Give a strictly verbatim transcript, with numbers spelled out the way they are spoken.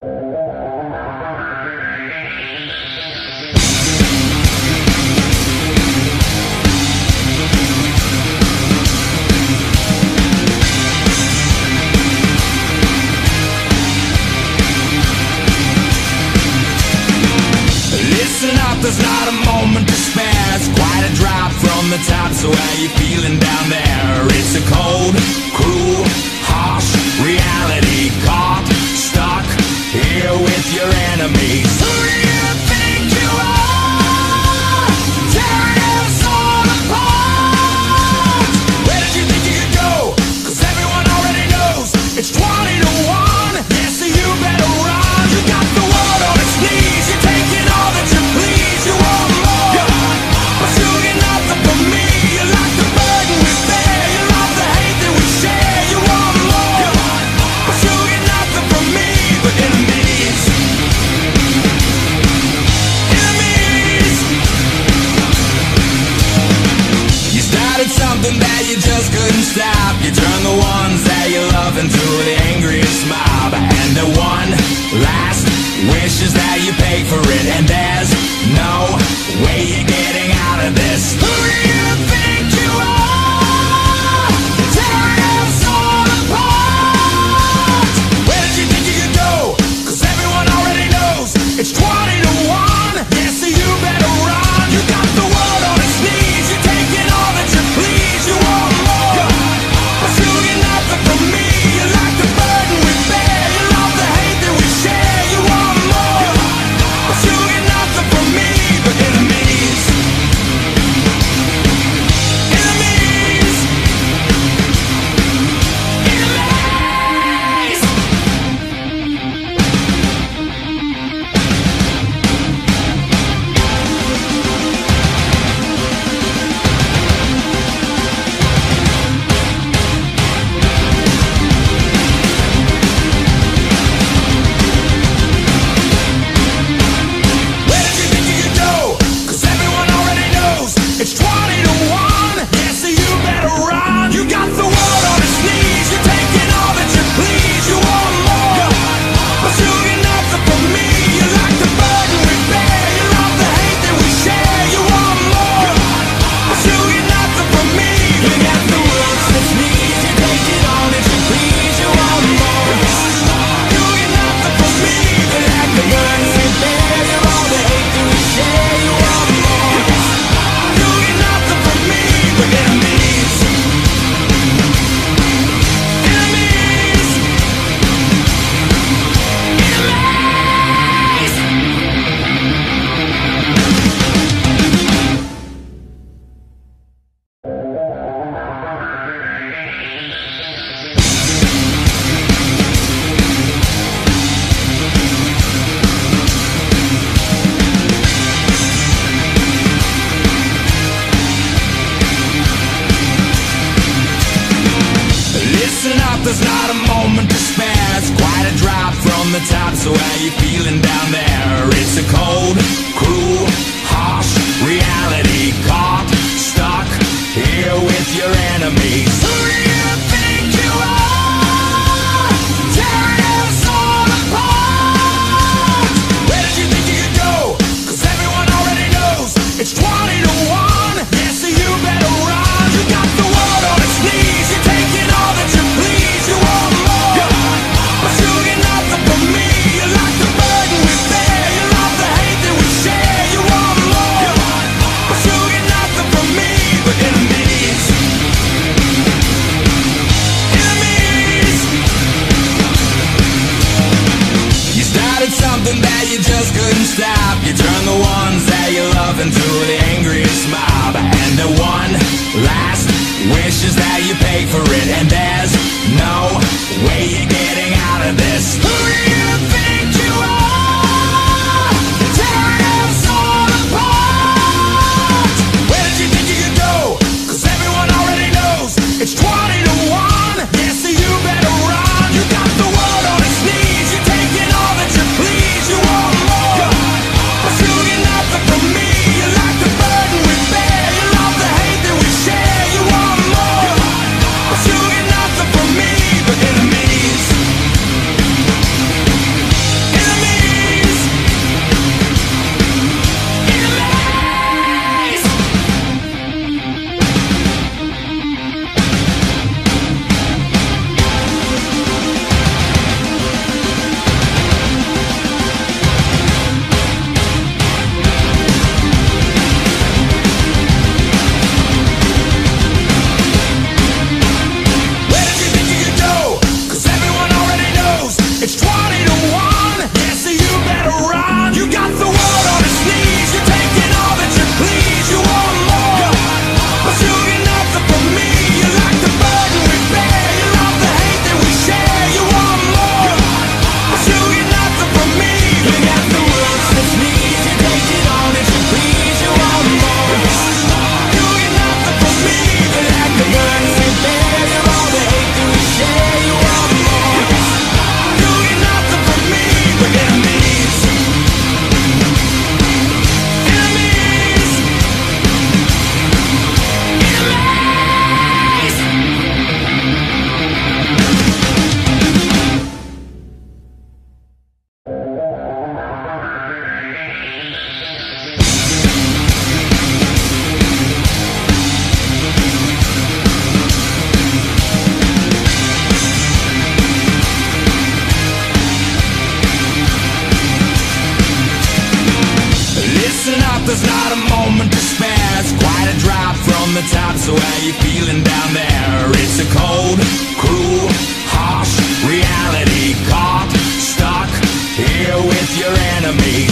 Listen up, there's not a moment to spare. It's quite a drop from the top, so how you feeling down there? It's a cold, cruel, harsh reality. Caught, stuck here with your enemies. Who do you think you are? Tearing us all apart. Where did you think you could go? Cause everyone already knows it's twenty to one. Yeah, so you better run. You got the world on its knees. You're taking all that you please. You want more, but you get nothing from me. You like the burden we bear. You love the hate that we share. You want more, but you get nothing from me. But enemies, enemies. You started something that you just couldn't stop. You turned the ones that you love into the angriest mob. And the one last wish is that you pay for it, and there's no way you're getting out of this. Who do you think you are? Tearing us all apart. Where did you think you could go? Cause everyone already knows it's twenty to one. Yeah, so you better run. You got the world on its knees. You're taking all that you please. You want more, but you get nothing from me. You like the burden we bear. You love the hate that we share. You want more, but you get nothing from me. But enemies, enemies, enemies. Where did you think you could go? Cause everyone already knows it's twenty to one. Yeah, so you better run. You got the world on its knees. You're taking all that you please. You want more, but you get nothing from me. You like the burden we bear. You love the hate that we share. You want more, but you get nothing from me. You got the world on its knees. You're taking all that you please. You want more, you get nothing from me. You like the burden we bear. You love the hate that we share. You want more, you get nothing from me. But enemies, enemies, enemies. Listen up, there's not a moment to spare. It's quite a drop from the top, so how you feeling down there? It's a cold, cruel, harsh reality. Caught, stuck here with your enemies. Who do you think you are? Tearing us all apart. Where did you think you could go? Cause everyone already knows it's twenty to one. Yeah, so you better run. You got the world on its knees. You're taking all that you please. You want more, but you get nothing from me. You like the burden we bear. You love the hate that we share. You want more, but you get nothing from me. But enemies, enemies. You started something that you just couldn't stop. You turned the ones that you love into the angriest mob. And the one last wish is that you pay for it, and there's no way you're getting out of this. Who do you think you are? Tearing us all apart. Where did you think you could go? Cause everyone already knows it's twenty to one. Yeah, so you better run. You got the world on its knees. You're taking all that you please. You want more, but you get nothing from me. You like the burden we bear. You love the hate that we share. You want more, but you get nothing from me. But enemies, the top, so how you feeling down there? It's a cold, cruel, harsh reality. Caught, stuck here with your enemy.